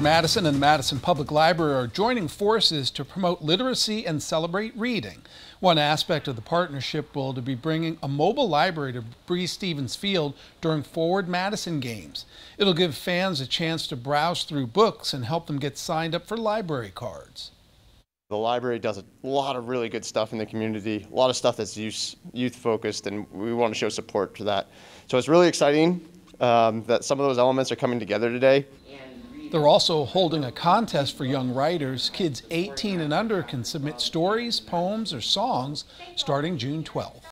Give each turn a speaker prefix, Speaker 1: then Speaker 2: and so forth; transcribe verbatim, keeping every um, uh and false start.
Speaker 1: Madison and the Madison Public Library are joining forces to promote literacy and celebrate reading. One aspect of the partnership will be bringing a mobile library to Breese Stevens Field during Forward Madison games. It'll give fans a chance to browse through books and help them get signed up for library cards.
Speaker 2: The library does a lot of really good stuff in the community, a lot of stuff that's youth, youth focused, and we want to show support for that. So it's really exciting um, that some of those elements are coming together today.
Speaker 1: They're also holding a contest for young writers. Kids eighteen and under can submit stories, poems, or songs starting June twelfth.